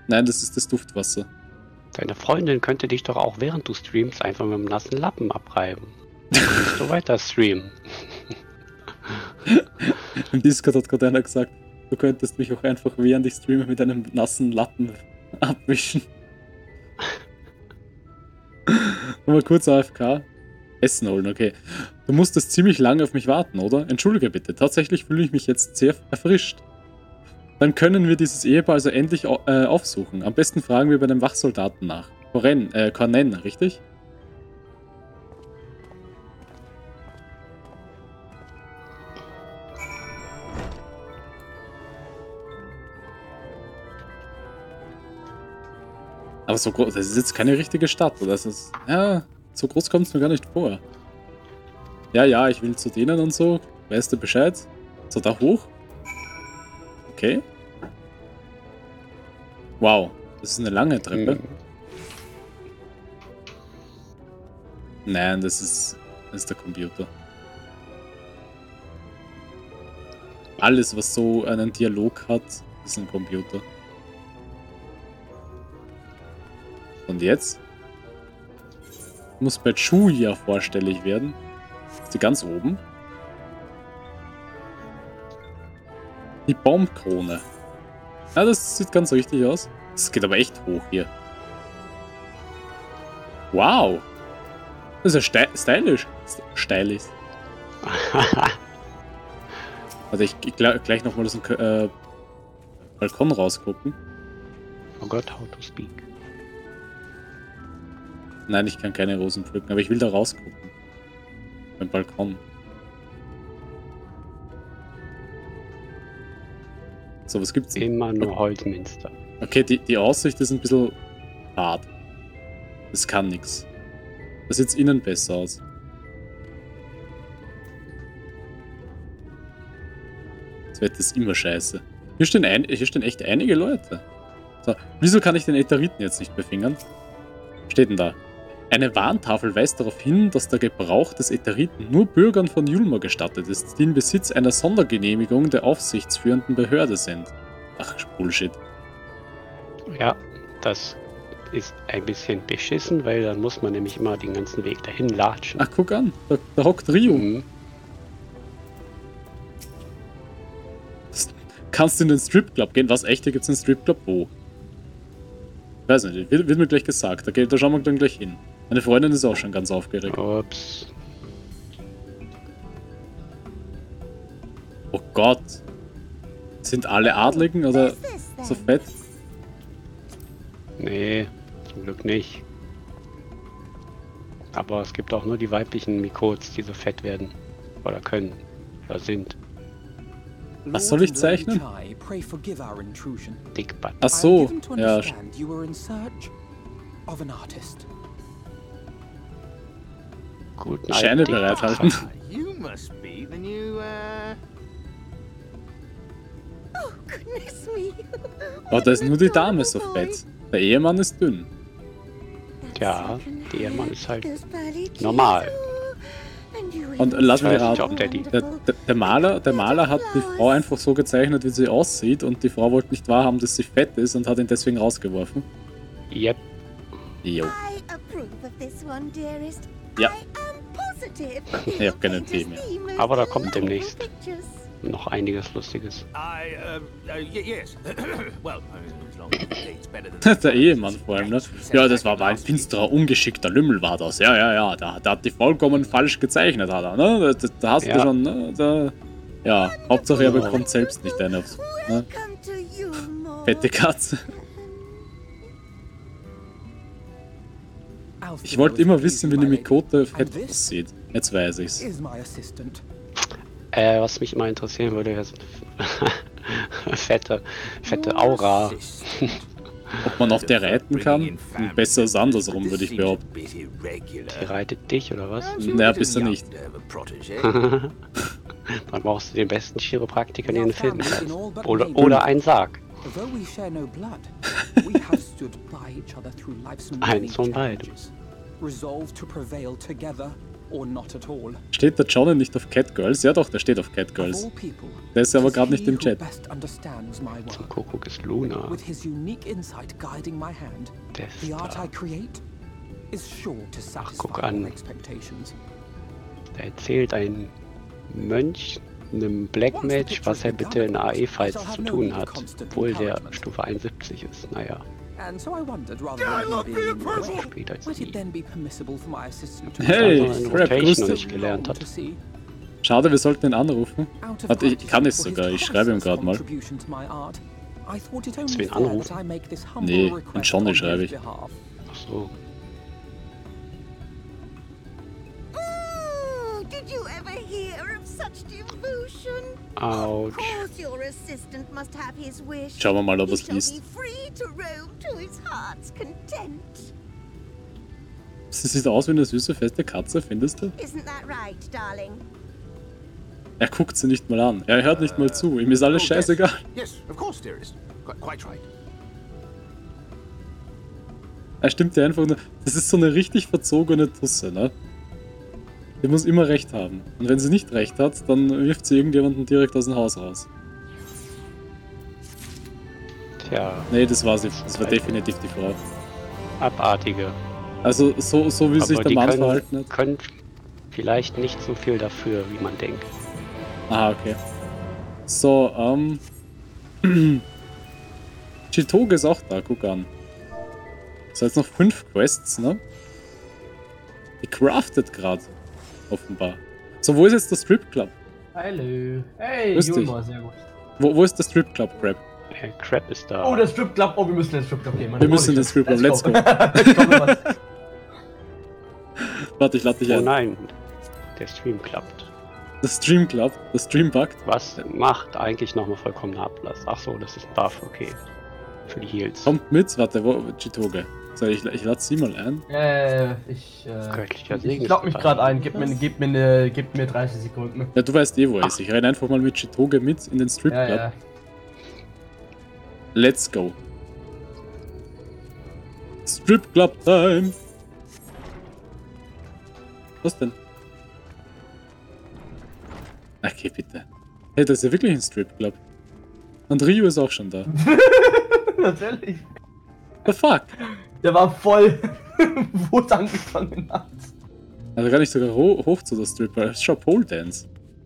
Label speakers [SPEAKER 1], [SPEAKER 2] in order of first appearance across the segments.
[SPEAKER 1] Nein, das ist das Duftwasser.
[SPEAKER 2] Deine Freundin könnte dich doch auch während du streamst einfach mit einem nassen Lappen abreiben. Dann kannst du weiter streamen.
[SPEAKER 1] Im Discord hat gerade einer gesagt, du könntest mich auch einfach während ich streame mit einem nassen Lappen abwischen. Nochmal kurz AFK. Essen holen, okay. Du musstest ziemlich lange auf mich warten, oder? Entschuldige bitte, tatsächlich fühle ich mich jetzt sehr erfrischt. Dann können wir dieses Ehepaar also endlich aufsuchen. Am besten fragen wir bei dem Wachsoldaten nach. Cornen, richtig? Aber so groß, das ist jetzt keine richtige Stadt, oder? Das ist, ja, so groß kommt es mir gar nicht vor. Ja, ich will zu denen und so. Weißt du Bescheid? So, da hoch. Okay. Wow, das ist eine lange Treppe. Nein, das ist der Computer. Alles, was so einen Dialog hat, ist ein Computer. Und jetzt? Muss bei Julia vorstellig werden. Ist die ganz oben? Die Baumkrone. Ja, das sieht ganz richtig aus. Das geht aber echt hoch hier. Wow. Das ist ja stylisch. Stylisch. Also ich gleich nochmal aus dem Balkon rausgucken.
[SPEAKER 2] Oh Gott, how to speak.
[SPEAKER 1] Nein, ich kann keine Rosen pflücken, aber ich will da rausgucken. Beim Balkon. So, was gibt's denn?
[SPEAKER 2] Immer nur Holzminster.
[SPEAKER 1] Okay, die Aussicht ist ein bisschen hart. Das kann nix. Das sieht innen besser aus. Das Wetter ist immer scheiße. Hier stehen echt einige Leute. So, wieso kann ich den Ätheriten jetzt nicht befingern? Steht denn da? Eine Warntafel weist darauf hin, dass der Gebrauch des Ätheriten nur Bürgern von Yulma gestattet ist, die im Besitz einer Sondergenehmigung der aufsichtsführenden Behörde sind. Ach, Bullshit.
[SPEAKER 2] Ja, das ist ein bisschen beschissen, weil dann muss man nämlich immer den ganzen Weg dahin latschen.
[SPEAKER 1] Ach, guck an, da hockt Ryu.
[SPEAKER 2] Mhm.
[SPEAKER 1] Kannst du in den Stripclub gehen? Was, echt? Da gibt's einen Stripclub? Wo? Weiß nicht, wird mir gleich gesagt. Da schauen wir dann gleich hin. Meine Freundin ist auch schon ganz aufgeregt.
[SPEAKER 2] Ups.
[SPEAKER 1] Oh Gott. Sind alle Adligen oder so fett?
[SPEAKER 2] Nee, zum Glück nicht. Aber es gibt auch nur die weiblichen Mikots, die so fett werden. Oder können. Oder sind.
[SPEAKER 1] Was soll ich zeichnen?
[SPEAKER 2] Dickbutt.
[SPEAKER 1] Ach so, ja.
[SPEAKER 2] Guten
[SPEAKER 1] Scheine
[SPEAKER 2] alten
[SPEAKER 1] bereithalten.
[SPEAKER 3] You must be the new,
[SPEAKER 4] Oh, goodness me.
[SPEAKER 1] Oh, da ist nur die Dame so fett. Der Ehemann ist dünn.
[SPEAKER 2] Ja, der Ehemann ist halt normal.
[SPEAKER 1] Und lass mich
[SPEAKER 2] Ich weiß nicht,
[SPEAKER 1] raten.
[SPEAKER 2] ob der die...
[SPEAKER 1] Der Maler hat die Frau einfach so gezeichnet, wie sie aussieht, und die Frau wollte nicht wahrhaben, dass sie fett ist und hat ihn deswegen rausgeworfen.
[SPEAKER 2] Yep.
[SPEAKER 1] Jo.
[SPEAKER 4] I approve of this one, dearest.
[SPEAKER 1] Ja.
[SPEAKER 4] I am positive.
[SPEAKER 1] Ich hab keine Tee mehr.
[SPEAKER 2] Aber da kommt demnächst
[SPEAKER 4] Pictures.
[SPEAKER 2] noch einiges Lustiges.
[SPEAKER 3] yes. Well, as long as it's better than
[SPEAKER 1] Der Ehemann vor allem, ne? Ja, das war ein finsterer, ungeschickter Lümmel war das. Ja. Der hat die vollkommen falsch gezeichnet, hat er, ne? Da hast du
[SPEAKER 2] Ja.
[SPEAKER 1] schon, ne? Ja, Hauptsache er bekommt selbst nicht eine, ne?
[SPEAKER 4] Welcome to Yulmore.
[SPEAKER 1] Fette Katze. Ich wollte immer wissen, wie eine Mikote fett aussieht. Jetzt weiß ich's.
[SPEAKER 2] Was mich mal interessieren würde, wäre so eine fette Aura.
[SPEAKER 1] Ob man auf der reiten kann? Besser als andersrum, würde ich behaupten.
[SPEAKER 2] Die reitet dich, oder was?
[SPEAKER 1] Naja, bisher nicht.
[SPEAKER 2] Dann brauchst du den besten Chiropraktiker, den du finden kannst. Oder einen Sarg.
[SPEAKER 5] Eins
[SPEAKER 2] von beiden.
[SPEAKER 5] Resolved to prevail together or not at all.
[SPEAKER 1] Steht der Johnny nicht auf Catgirls? Ja doch, der steht auf
[SPEAKER 5] Of
[SPEAKER 1] Catgirls.
[SPEAKER 5] all people,
[SPEAKER 1] Der ist aber
[SPEAKER 5] it is
[SPEAKER 1] gerade nicht
[SPEAKER 5] he
[SPEAKER 1] im
[SPEAKER 5] who
[SPEAKER 1] Chat.
[SPEAKER 5] best understands my
[SPEAKER 2] Zum
[SPEAKER 5] work.
[SPEAKER 2] Kuckuck ist Luna.
[SPEAKER 5] With his unique insight guiding my hand, the art I
[SPEAKER 2] Deathstar.
[SPEAKER 5] create is sure to
[SPEAKER 2] guck
[SPEAKER 5] satisfy
[SPEAKER 2] an.
[SPEAKER 5] your expectations.
[SPEAKER 2] Da erzählt ein Mönch einem Black Mage, was er bitte in AE-Fights zu tun hat, obwohl der Stufe 71 ist. Naja,
[SPEAKER 5] And so I wondered, rather than being in the way,
[SPEAKER 2] später als
[SPEAKER 5] might it
[SPEAKER 2] nie.
[SPEAKER 5] then be permissible for my assistant to
[SPEAKER 1] Hey,
[SPEAKER 2] Also in
[SPEAKER 1] Crap, grüß
[SPEAKER 2] Rotation
[SPEAKER 1] dich.
[SPEAKER 2] nicht gelernt hat.
[SPEAKER 5] to see?
[SPEAKER 1] Schade, wir sollten ihn anrufen.
[SPEAKER 5] Out of
[SPEAKER 1] Warte, ich kann es
[SPEAKER 5] gratitude for
[SPEAKER 1] sogar.
[SPEAKER 5] his
[SPEAKER 1] Ich schreibe ihm
[SPEAKER 5] priceless
[SPEAKER 1] gerade mal.
[SPEAKER 5] contribution to my art, I thought it only
[SPEAKER 2] Willst du ihn
[SPEAKER 5] fair
[SPEAKER 2] anrufen?
[SPEAKER 5] that I make this humble
[SPEAKER 1] Nee,
[SPEAKER 5] request
[SPEAKER 1] an Johnny
[SPEAKER 5] on
[SPEAKER 1] schreibe
[SPEAKER 5] his
[SPEAKER 1] ich.
[SPEAKER 5] behalf.
[SPEAKER 2] Ach so.
[SPEAKER 4] Did you ever hear of such devotion?
[SPEAKER 2] Ouch.
[SPEAKER 4] Of course your assistant must have his wish.
[SPEAKER 1] Schauen wir mal, ob
[SPEAKER 4] He
[SPEAKER 1] es
[SPEAKER 4] shall
[SPEAKER 1] liest.
[SPEAKER 4] be free to roam to his heart's content.
[SPEAKER 1] Sie sieht aus wie eine süße, feste Katze, findest du?
[SPEAKER 4] Isn't that right, darling?
[SPEAKER 1] Er guckt sie nicht mal an. Er hört nicht mal zu. Ihm ist alles
[SPEAKER 3] Oh,
[SPEAKER 1] scheißegal.
[SPEAKER 3] Yes, of course, dearest. Quite right.
[SPEAKER 1] Er stimmt dir einfach nur. Das ist so eine richtig verzogene Tusse, ne? Die muss immer recht haben. Und wenn sie nicht recht hat, dann wirft sie irgendjemanden direkt aus dem Haus raus.
[SPEAKER 2] Tja,
[SPEAKER 1] Nee, das war sie. Das war definitiv die Frau.
[SPEAKER 2] abartige.
[SPEAKER 1] Also so wie sich
[SPEAKER 2] Aber
[SPEAKER 1] der
[SPEAKER 2] die
[SPEAKER 1] Mann
[SPEAKER 2] können,
[SPEAKER 1] verhalten hat.
[SPEAKER 2] können vielleicht nicht so viel dafür, wie man denkt.
[SPEAKER 1] Ah, okay. So, Chitoge ist auch da, guck an. So, jetzt noch 5 Quests, ne? Die craftet gerade. Offenbar. So, wo ist jetzt der Strip Club?
[SPEAKER 6] Hallo. Hey,
[SPEAKER 1] Grüß dich.
[SPEAKER 6] Junor, sehr gut.
[SPEAKER 1] Wo ist der Strip Club, Crab?
[SPEAKER 2] Crap ist da.
[SPEAKER 6] Oh, der Strip Club. Oh, wir müssen den Strip Club gehen.
[SPEAKER 1] Wir müssen in den Strip Club, let's go.
[SPEAKER 6] Komm, was.
[SPEAKER 1] Warte, ich lade dich
[SPEAKER 2] Oh
[SPEAKER 1] ein.
[SPEAKER 2] nein, der Stream klappt.
[SPEAKER 1] Der Stream Club, der Stream buggt.
[SPEAKER 2] Was macht eigentlich nochmal vollkommener Ablass? Ach so, das ist ein Buff, okay. Für die Heals.
[SPEAKER 1] Kommt mit, warte, wo, Chitoge. So, ich lade sie mal ein.
[SPEAKER 2] Göttlicher Segen
[SPEAKER 6] Ich glaub
[SPEAKER 2] ist
[SPEAKER 6] mich
[SPEAKER 2] dabei.
[SPEAKER 6] gerade ein. Gib mir 30 Sekunden.
[SPEAKER 1] Ja, du weißt eh, wo er ist. Ich renne einfach mal mit Chitoge mit in den Strip
[SPEAKER 6] Ja,
[SPEAKER 1] Club.
[SPEAKER 6] ja.
[SPEAKER 1] Let's go. Strip Club Time. Was denn? Okay, bitte. Hey, das ist ja wirklich ein Strip Club. Und Ryu ist auch schon da.
[SPEAKER 6] Natürlich.
[SPEAKER 1] The fuck?
[SPEAKER 6] Der war voll, wo es angefangen hat.
[SPEAKER 1] Also gar nicht sogar hoch zu der Stripper. Das ist schon Pole Dance.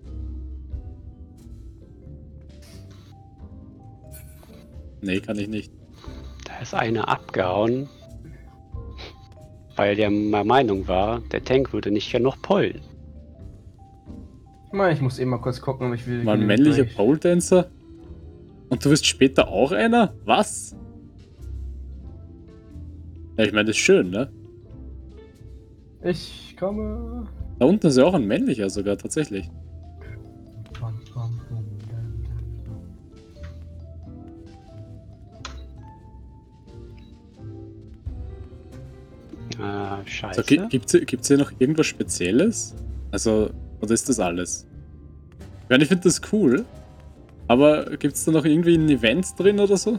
[SPEAKER 1] Nee, kann ich nicht.
[SPEAKER 2] Da ist einer abgehauen, weil der der Meinung war, der Tank würde nicht genug pollen.
[SPEAKER 6] Ich muss eben mal kurz gucken, ob ich will.
[SPEAKER 1] Mal ein männlicher Pole Dancer? Und du wirst später auch einer? Was? Ja, ich meine, das ist schön, ne?
[SPEAKER 6] Ich komme.
[SPEAKER 1] Da unten ist ja auch ein männlicher sogar, tatsächlich.
[SPEAKER 2] Scheiße.
[SPEAKER 1] So, gibt's hier noch irgendwas Spezielles? Also, oder ist das alles? Ich meine, ich finde das cool. Aber gibt's da noch irgendwie ein Event drin oder so?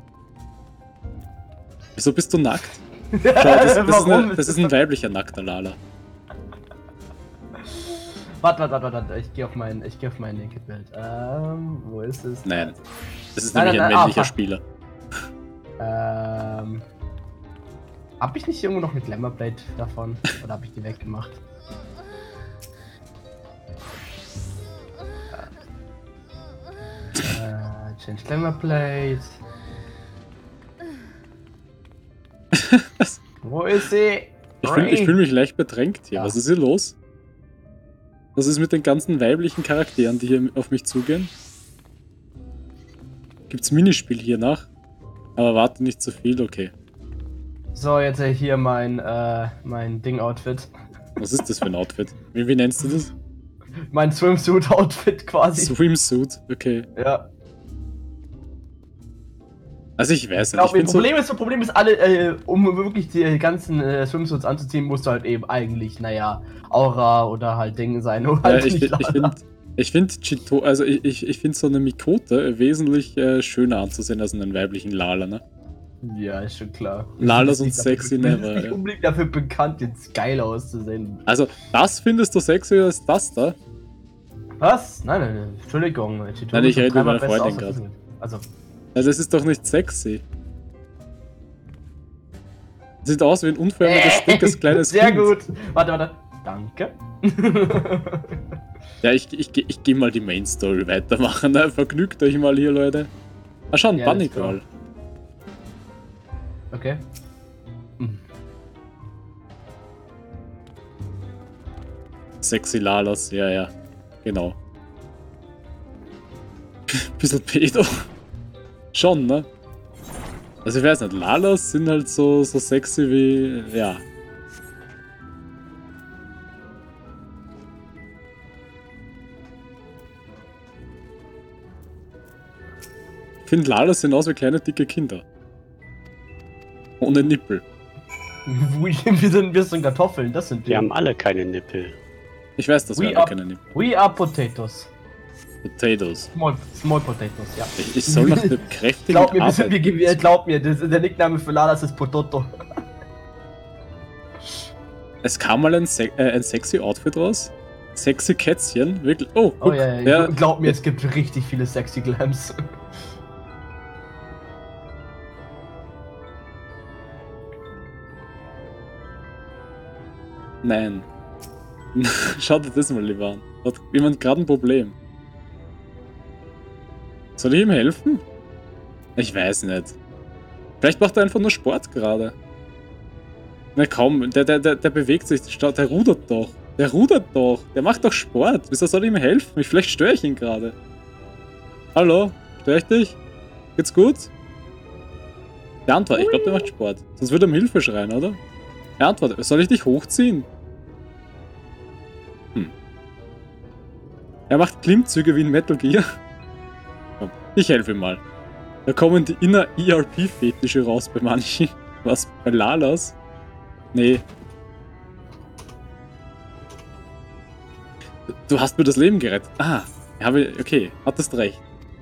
[SPEAKER 1] Wieso bist du nackt? Schau, das ist ein weiblicher nackter Lala.
[SPEAKER 6] Warte. Ich gehe auf mein Naked-Bild. Wo ist es?
[SPEAKER 1] Nein. Das ist
[SPEAKER 6] Nein,
[SPEAKER 1] nämlich
[SPEAKER 6] nein,
[SPEAKER 1] ein
[SPEAKER 6] nein,
[SPEAKER 1] männlicher
[SPEAKER 6] fuck.
[SPEAKER 1] Spieler.
[SPEAKER 6] Hab ich nicht irgendwo noch eine Glamour-Plate davon? Oder hab ich die weggemacht? Change Glamour-Plate. Wo ist sie?
[SPEAKER 1] Ich fühl mich leicht bedrängt hier.
[SPEAKER 6] Ja.
[SPEAKER 1] Was ist hier los? Was ist mit den ganzen weiblichen Charakteren, die hier auf mich zugehen? Gibt's Minispiel hier nach? Aber warte nicht zu viel, okay.
[SPEAKER 6] So, jetzt hier mein Ding-Outfit.
[SPEAKER 1] Was ist das für ein Outfit? Wie nennst du das?
[SPEAKER 6] Mein Swimsuit-Outfit quasi.
[SPEAKER 1] Swimsuit, okay.
[SPEAKER 6] Ja.
[SPEAKER 1] Also ich weiß
[SPEAKER 6] Ich
[SPEAKER 1] nicht, ich
[SPEAKER 6] glaube,
[SPEAKER 1] bin so...
[SPEAKER 6] das Problem ist alle, um wirklich die ganzen Swimsuits anzuziehen, musst du halt eben eigentlich, naja, Aura oder halt Ding sein. Oder halt
[SPEAKER 1] Ich finde Chito, also ich finde so eine Mikote wesentlich schöner anzusehen als einen weiblichen Lala, ne?
[SPEAKER 6] Ja, ist schon klar.
[SPEAKER 1] Lalas und
[SPEAKER 6] Das ist
[SPEAKER 1] Sexy
[SPEAKER 6] nicht
[SPEAKER 1] Never.
[SPEAKER 6] nicht
[SPEAKER 1] Ja.
[SPEAKER 6] unbedingt dafür bekannt, jetzt geil auszusehen.
[SPEAKER 1] Also, das findest du sexier als das da?
[SPEAKER 6] Was? Nein, Entschuldigung.
[SPEAKER 1] Nein, ich rede mit meiner Freundin gerade.
[SPEAKER 6] Also,
[SPEAKER 1] Also, das ist doch nicht sexy. Sieht aus wie ein unförmiges, dickes, kleines
[SPEAKER 6] sehr
[SPEAKER 1] Kind.
[SPEAKER 6] gut. Warte. Danke.
[SPEAKER 1] Ja, ich geh mal die Main Story weitermachen. Ne? Vergnügt euch mal hier, Leute. Ah, schon,
[SPEAKER 6] Ja,
[SPEAKER 1] Bunny
[SPEAKER 6] let's go.
[SPEAKER 1] Girl.
[SPEAKER 6] Okay.
[SPEAKER 1] Sexy Lalas, ja. Genau. Bisschen Pedo. Schon, ne? Also ich weiß nicht, Lalas sind halt so sexy wie... ja. Ich finde, Lalas sehen aus wie kleine, dicke Kinder. Ohne Nippel.
[SPEAKER 6] Wir sind Kartoffeln, das sind
[SPEAKER 2] Wir haben alle keine Nippel.
[SPEAKER 1] Ich weiß, dass wir alle keine Nippel haben.
[SPEAKER 6] We are potatoes.
[SPEAKER 1] Potatoes.
[SPEAKER 6] Small potatoes, ja.
[SPEAKER 1] Ich soll nach einem kräftigen
[SPEAKER 6] Glaub mir,
[SPEAKER 1] Arbeit...
[SPEAKER 6] glaub mir, der Nickname für Lalas ist Potato.
[SPEAKER 1] Es kam mal ein sexy Outfit raus. Sexy Kätzchen. Wirklich. Oh,
[SPEAKER 6] Oh
[SPEAKER 1] guck,
[SPEAKER 6] ja, glaub mir, es gibt richtig viele sexy Glams.
[SPEAKER 1] Nein. Schaut dir das mal lieber an. Hat jemand gerade ein Problem? Soll ich ihm helfen? Ich weiß nicht. Vielleicht macht er einfach nur Sport gerade. Na komm, der bewegt sich, der rudert doch. Der rudert doch. Der macht doch Sport. Wieso soll ich ihm helfen? Vielleicht störe ich ihn gerade. Hallo? Störe ich dich? Geht's gut? Der antwortet, ich glaube, der macht Sport. Sonst würde er um Hilfe schreien, oder? Er antwortet, soll ich dich hochziehen? Er macht Klimmzüge wie in Metal Gear. Komm, ich helfe ihm mal. Da kommen die Inner ERP-Fetische raus bei manchen. Was? Bei Lalas? Nee. Du hast mir das Leben gerettet. Ah, okay, hattest recht.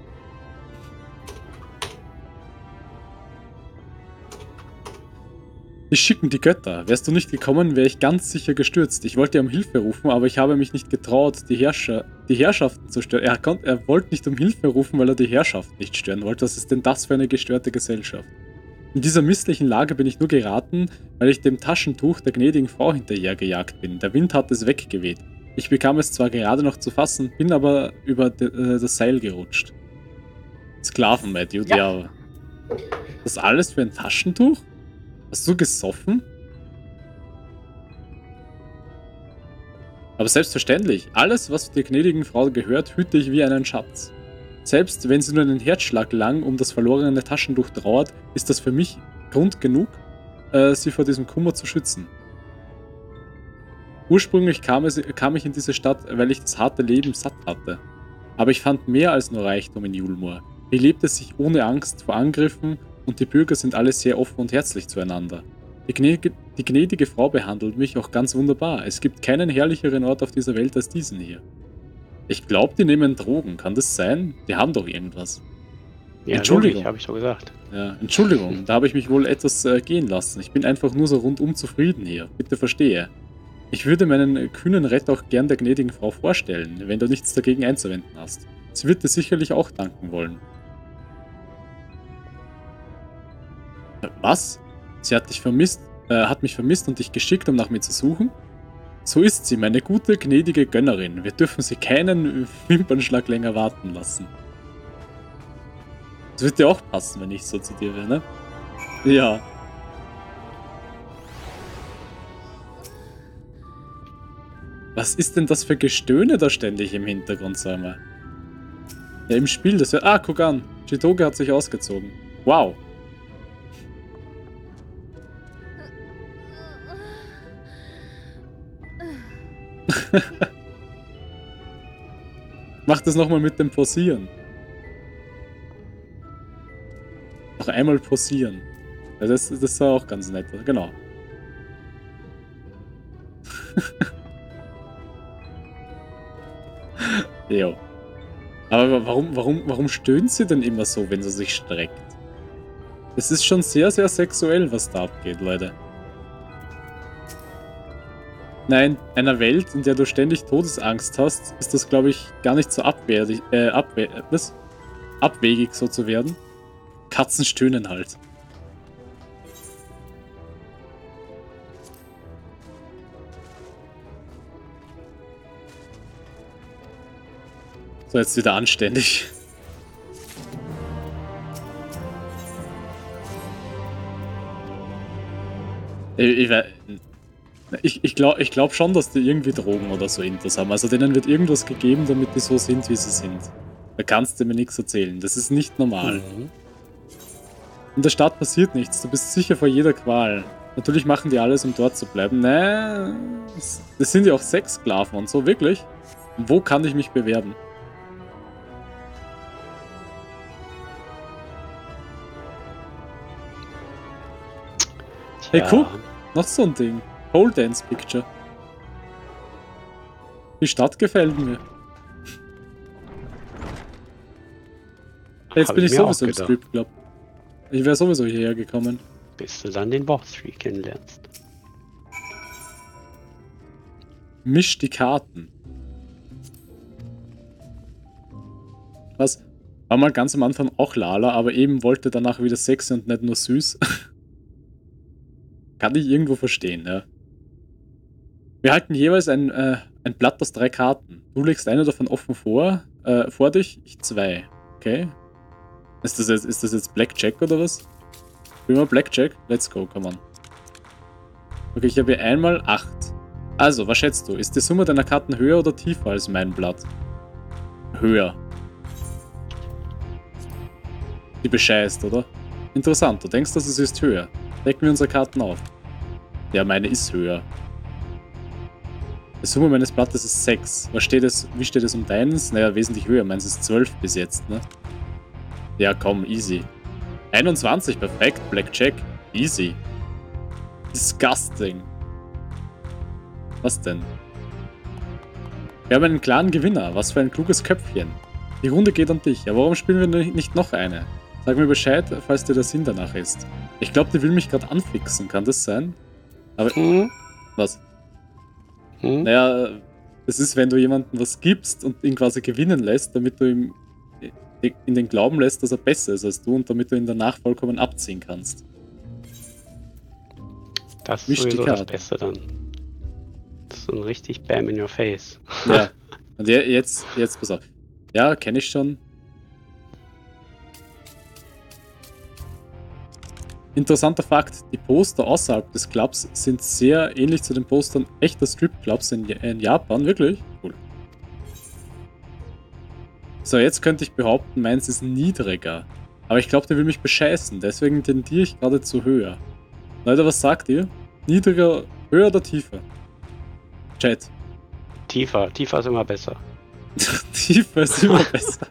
[SPEAKER 1] Die schicken die Götter. Wärst du nicht gekommen, wäre ich ganz sicher gestürzt. Ich wollte um Hilfe rufen, aber ich habe mich nicht getraut, die Herrschaften zu stören. Er wollte nicht um Hilfe rufen, weil er die Herrschaft nicht stören wollte. Was ist denn das für eine gestörte Gesellschaft? In dieser misslichen Lage bin ich nur geraten, weil ich dem Taschentuch der gnädigen Frau hinterhergejagt bin. Der Wind hat es weggeweht. Ich bekam es zwar gerade noch zu fassen, bin aber über das Seil gerutscht. Sklaven-Mad, ja. Das alles für ein Taschentuch? Hast du gesoffen? Aber selbstverständlich, alles, was der gnädigen Frau gehört, hüte ich wie einen Schatz. Selbst wenn sie nur einen Herzschlag lang um das verlorene Taschentuch trauert, ist das für mich Grund genug, sie vor diesem Kummer zu schützen. Ursprünglich kam ich in diese Stadt, weil ich das harte Leben satt hatte. Aber ich fand mehr als nur Reichtum in Yulmore. Hier lebt es sich ohne Angst vor Angriffen und die Bürger sind alle sehr offen und herzlich zueinander. Die gnädige Frau behandelt mich auch ganz wunderbar. Es gibt keinen herrlicheren Ort auf dieser Welt als diesen hier. Ich glaube, die nehmen Drogen. Kann das sein? Die haben doch irgendwas.
[SPEAKER 2] Ja,
[SPEAKER 1] Entschuldigung.
[SPEAKER 2] habe ich doch gesagt.
[SPEAKER 1] Ja, Entschuldigung, da habe ich mich wohl etwas gehen lassen. Ich bin einfach nur so rundum zufrieden hier. Bitte verstehe. Ich würde meinen kühnen Retter auch gern der gnädigen Frau vorstellen, wenn du nichts dagegen einzuwenden hast. Sie wird dir sicherlich auch danken wollen. Was? Sie hat mich vermisst und dich geschickt, um nach mir zu suchen? So ist sie, meine gute, gnädige Gönnerin. Wir dürfen sie keinen Wimpernschlag länger warten lassen. Das wird dir auch passen, wenn ich so zu dir wäre, ne? Ja. Was ist denn das für Gestöhne da ständig im Hintergrund, sag mal? Ja, im Spiel, das wird... Ah, guck an. Chitoge hat sich ausgezogen. Wow. Mach das nochmal mit dem Posieren. Noch einmal posieren. Ja, das war auch ganz nett. Genau. Jo. Aber warum stöhnt sie denn immer so, wenn sie sich streckt? Es ist schon sehr, sehr sexuell, was da abgeht, Leute. Nein, einer Welt, in der du ständig Todesangst hast, ist das, glaube ich, gar nicht so abwegig so zu werden. Katzen stöhnen halt. So, jetzt wieder anständig. Ich glaub schon, dass die irgendwie Drogen oder so Intos haben. Also denen wird irgendwas gegeben, damit die so sind, wie sie sind. Da kannst du mir nichts erzählen. Das ist nicht normal. In der Stadt passiert nichts. Du bist sicher vor jeder Qual. Natürlich machen die alles, um dort zu bleiben. Nee, das sind ja auch Sexsklaven und so, wirklich. Wo kann ich mich bewerben? Hey, guck! Noch so ein Ding. Pole Dance Picture. Die Stadt gefällt mir. Jetzt bin ich sowieso im Strip Club. Ich wäre sowieso hierher gekommen.
[SPEAKER 2] Bis du dann den Boss Tree kennenlernst.
[SPEAKER 1] Misch die Karten. Was? War mal ganz am Anfang auch Lala, aber eben wollte danach wieder sexy und nicht nur süß. Kann ich irgendwo verstehen, ja. Wir halten jeweils ein Blatt aus 3 Karten. Du legst eine davon offen vor dich, ich 2. Okay. Ist das jetzt Blackjack oder was? Spielen wir Blackjack? Let's go, come on. Okay, ich habe hier einmal 8. Also, was schätzt du? Ist die Summe deiner Karten höher oder tiefer als mein Blatt? Höher. Die bescheißt, oder? Interessant, du denkst, dass es ist höher. Decken wir unsere Karten auf. Ja, meine ist höher. Die Summe meines Blattes ist 6. Wie steht es um deines? Naja, wesentlich höher. Meins ist 12 bis jetzt, ne? Ja, komm, easy. 21, perfekt. Blackjack. Easy. Disgusting. Was denn? Wir haben einen klaren Gewinner. Was für ein kluges Köpfchen. Die Runde geht an dich. Ja, warum spielen wir nicht noch eine? Sag mir Bescheid, falls dir der Sinn danach ist. Ich glaube, die will mich gerade anfixen. Kann das sein? Aber... Was? Naja, das ist, wenn du jemandem was gibst und ihn quasi gewinnen lässt, damit du ihm in den Glauben lässt, dass er besser ist als du und damit du ihn danach vollkommen abziehen kannst.
[SPEAKER 2] Das ist sowieso das Beste dann. Das ist so ein richtig Bam in your face.
[SPEAKER 1] Ja, und jetzt pass auf. Ja, kenne ich schon. Interessanter Fakt, die Poster außerhalb des Clubs sind sehr ähnlich zu den Postern echter Strip-Clubs in Japan. Wirklich? Cool. So, jetzt könnte ich behaupten, meins ist niedriger. Aber ich glaube, der will mich bescheißen, deswegen tendiere ich gerade zu höher. Leute, was sagt ihr? Niedriger, höher oder tiefer? Chat.
[SPEAKER 2] Tiefer ist immer besser.
[SPEAKER 1] Tiefer ist immer besser.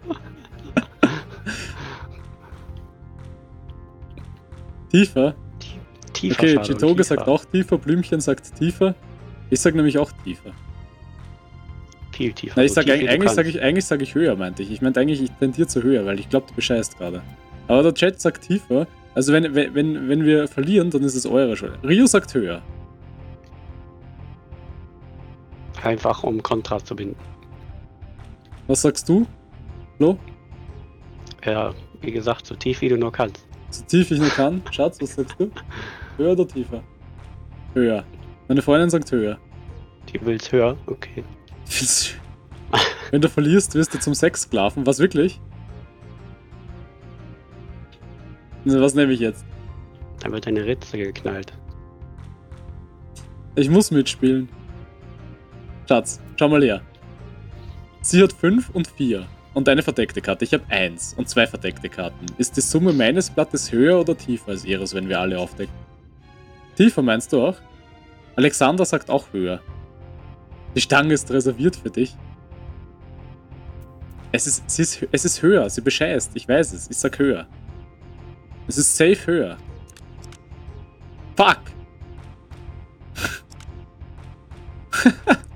[SPEAKER 1] Tiefer? Tiefer. Okay, Chitoge sagt auch tiefer, Blümchen sagt tiefer. Ich sag nämlich auch tiefer.
[SPEAKER 2] Viel tiefer.
[SPEAKER 1] Na, eigentlich sag ich höher, meinte ich. Ich meinte eigentlich, ich tendiere zu höher, weil ich glaube, du bescheißt gerade. Aber der Chat sagt tiefer. Also wenn wir verlieren, dann ist es eure Schuld. Rio sagt höher.
[SPEAKER 2] Einfach um Kontrast zu binden.
[SPEAKER 1] Was sagst du, Flo?
[SPEAKER 2] Ja, wie gesagt, so tief wie du nur kannst.
[SPEAKER 1] So tief ich nur kann. Schatz, was sagst du? Höher oder tiefer? Höher. Meine Freundin sagt höher.
[SPEAKER 2] Die will's höher? Okay.
[SPEAKER 1] Wenn du verlierst, wirst du zum Sexsklaven. Was, wirklich? Was nehme ich jetzt?
[SPEAKER 2] Da wird eine Ritze geknallt.
[SPEAKER 1] Ich muss mitspielen. Schatz, schau mal her. Sie hat 5 und 4. Und eine verdeckte Karte. Ich habe 1 und 2 verdeckte Karten. Ist die Summe meines Blattes höher oder tiefer als ihres, wenn wir alle aufdecken? Tiefer meinst du auch? Alexander sagt auch höher. Die Stange ist reserviert für dich. Es ist höher. Sie bescheißt. Ich weiß es. Ich sag höher. Es ist safe höher. Fuck!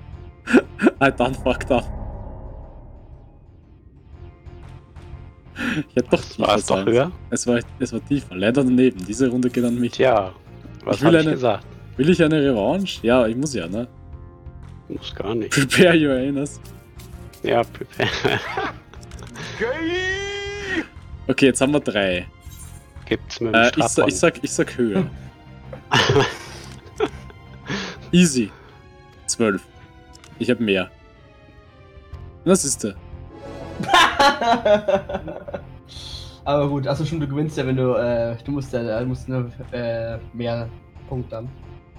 [SPEAKER 1] I done fucked up. Ich hätte doch tiefer
[SPEAKER 2] War es doch
[SPEAKER 1] sein
[SPEAKER 2] höher?
[SPEAKER 1] sollen. Es war tiefer. Leider daneben. Diese Runde geht an mich.
[SPEAKER 2] Tja, was
[SPEAKER 1] Ich will
[SPEAKER 2] habe ich
[SPEAKER 1] eine-
[SPEAKER 2] gesagt?
[SPEAKER 1] Will ich eine Revanche? Ja, ich muss ja, ne?
[SPEAKER 2] Muss gar nicht.
[SPEAKER 1] Prepare your anus.
[SPEAKER 2] Ja, prepare.
[SPEAKER 1] Okay, jetzt haben wir 3.
[SPEAKER 2] Gibt's mit dem Strafraum.
[SPEAKER 1] Ich sag höher. Easy. 12. Ich hab mehr. Was ist der?
[SPEAKER 6] Aber gut, also schon, du gewinnst ja, wenn du musst nur mehr Punkte haben.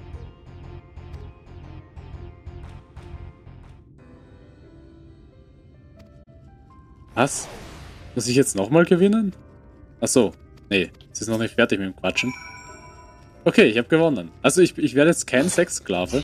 [SPEAKER 1] Was? Muss ich jetzt nochmal gewinnen? Achso. Nee, es ist noch nicht fertig mit dem Quatschen. Okay, ich habe gewonnen. Also ich werde jetzt kein Sexsklave.